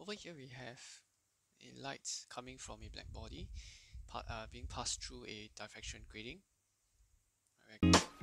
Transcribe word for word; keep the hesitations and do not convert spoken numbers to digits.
over here we have a light coming from a black body, uh, being passed through a diffraction grating. Right.